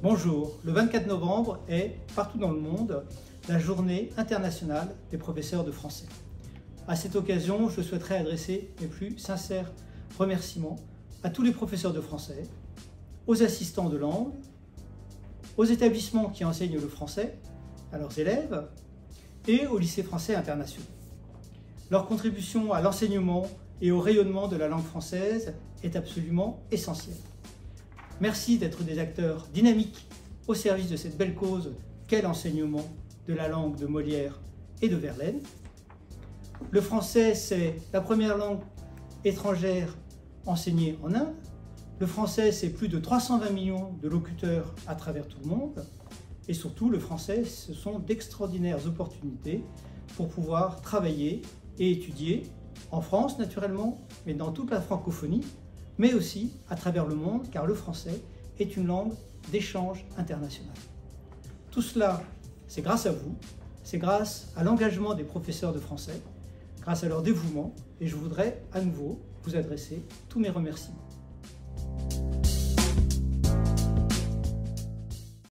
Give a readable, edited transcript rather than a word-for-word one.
Bonjour, le 24 novembre est, partout dans le monde, la journée internationale des professeurs de français. À cette occasion, je souhaiterais adresser mes plus sincères remerciements à tous les professeurs de français, aux assistants de langue, aux établissements qui enseignent le français, à leurs élèves et aux lycées français internationaux. Leur contribution à l'enseignement et au rayonnement de la langue française est absolument essentielle. Merci d'être des acteurs dynamiques au service de cette belle cause qu'est l'enseignement de la langue de Molière et de Verlaine. Le français, c'est la première langue étrangère enseignée en Inde. Le français, c'est plus de 320 millions de locuteurs à travers tout le monde. Et surtout, le français, ce sont d'extraordinaires opportunités pour pouvoir travailler et étudier en France, naturellement, mais dans toute la francophonie, mais aussi à travers le monde, car le français est une langue d'échange international. Tout cela, c'est grâce à vous, c'est grâce à l'engagement des professeurs de français, grâce à leur dévouement, et je voudrais à nouveau vous adresser tous mes remerciements.